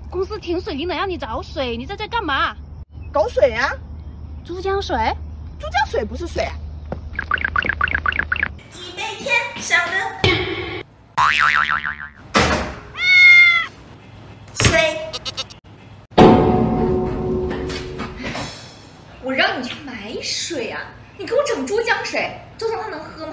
公司停水，领导让你找水，你在这干嘛？ 搞水呀、 珠江水？ 珠江水不是水啊。 一杯天上的水。我让你去买水啊，你给我整珠江水，周总他能喝吗？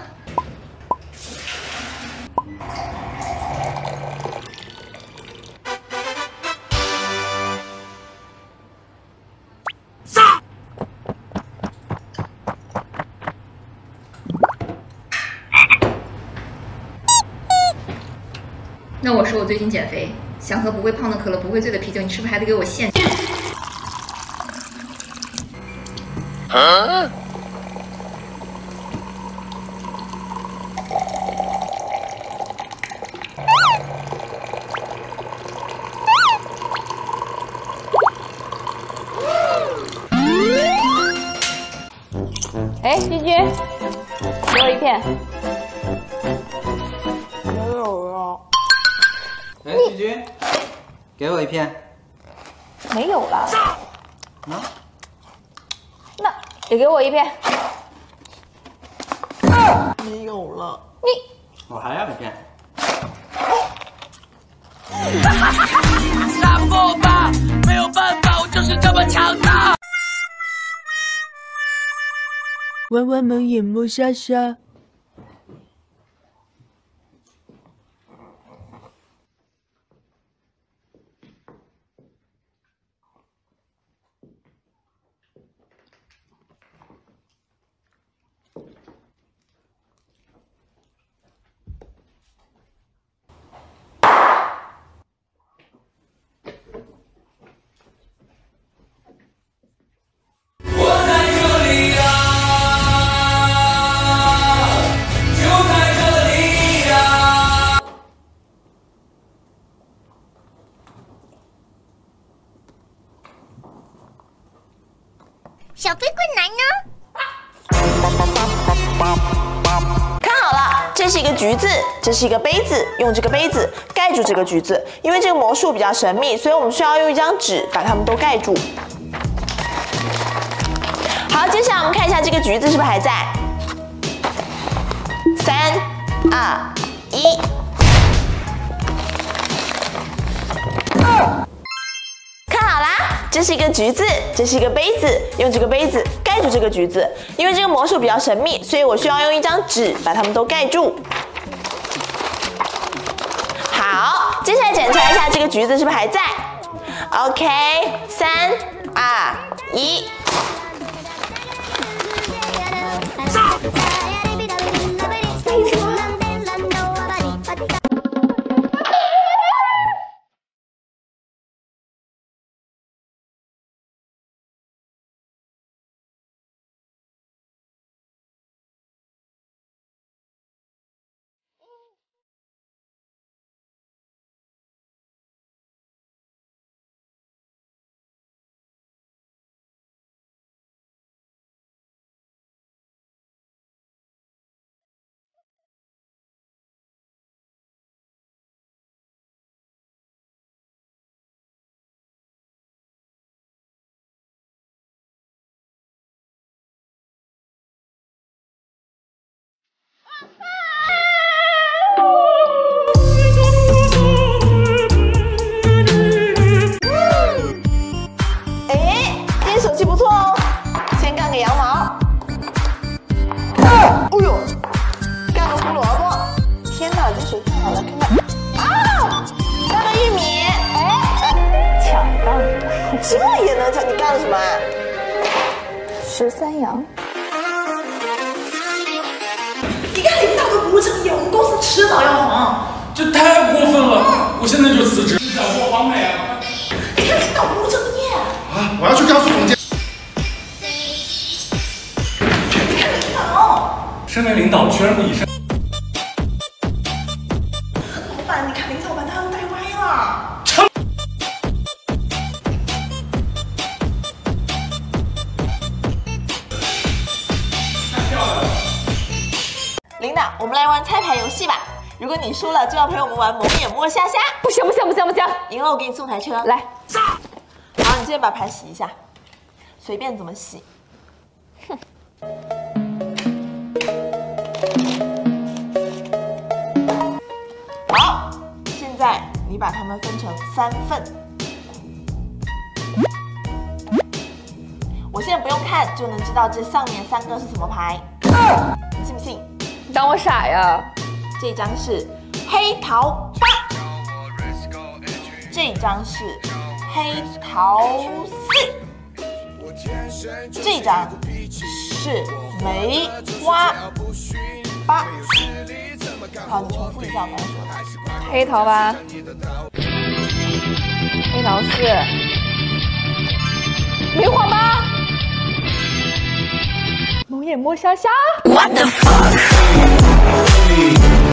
那我说我最近减肥，想喝不会胖的可乐，不会醉的啤酒，你是不是还得给我现？ 哎，君君，给我一片。 没有了。 哎，君君，给我一片。 没有了。 啊？ 那也给我一片。 没有了。 我还要一片。 杀我吧，没有办法，我就是这么强大。 弯弯蒙眼眸沙沙。 小飞棍男呢？ 看好了，这是一个橘子，这是一个杯子，用这个杯子盖住这个橘子。因为这个魔术比较神秘，所以我们需要用一张纸把它们都盖住。好，接下来我们看一下这个橘子是不是还在？3、2、1。看好啦，这是一个橘子，这是一个杯子，用这个杯子盖住这个橘子。因为这个魔术比较神秘，所以我需要用一张纸把它们都盖住。好，接下来检查一下这个橘子是不是还在。OK， 3、2、1。手气不错哦，先干个羊毛。哦呦，干个胡萝卜。天哪，这手太好了，看看。啊，干个玉米。 抢杠， 这也能抢？你干了什么啊 ？13羊。 你看领导都不务正业，我们公司迟早要黄。 这太过分了！我现在就辞职。你想过黄美啊？ 你看领导不务正业。 啊！我要去高速总监。 你看领导。 身为领导，居然不以身。 老板，你看领导把大家都带歪了。 领导，我们来玩猜牌游戏吧。 如果你输了，就要陪我们玩蒙眼摸虾虾。 不行不行不行不行， 赢了我给你送台车。 来， 好，你现在把牌洗一下，随便怎么洗。哼。好，现在你把它们分成3份。我现在不用看就能知道这上面3个是什么牌，你信不信？ 你当我傻呀？ 这张是黑桃8，这张是黑桃4，这张是梅花8。好，你重复一下我刚才说的。 黑桃8，黑桃4，梅花8，蒙眼摸虾虾。What the fuck？